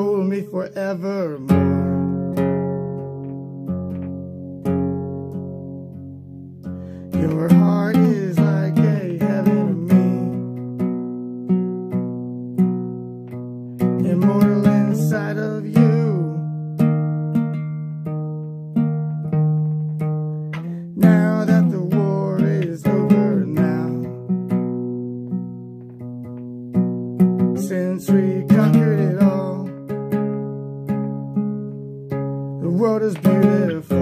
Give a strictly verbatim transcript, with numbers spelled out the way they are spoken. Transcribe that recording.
hold me forevermore. Your heart is like a heaven to me, immortal inside of you. Now that the war is over now, since we conquered it all, the world is beautiful.